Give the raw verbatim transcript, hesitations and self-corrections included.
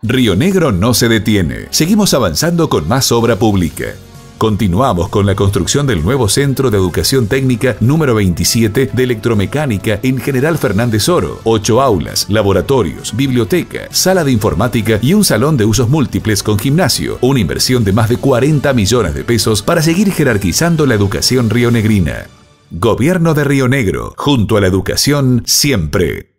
Río Negro no se detiene. Seguimos avanzando con más obra pública. Continuamos con la construcción del nuevo Centro de Educación Técnica número veintisiete de Electromecánica en General Fernández Oro. Ocho aulas, laboratorios, biblioteca, sala de informática y un salón de usos múltiples con gimnasio. Una inversión de más de cuarenta millones de pesos para seguir jerarquizando la educación rionegrina. Gobierno de Río Negro, junto a la educación siempre.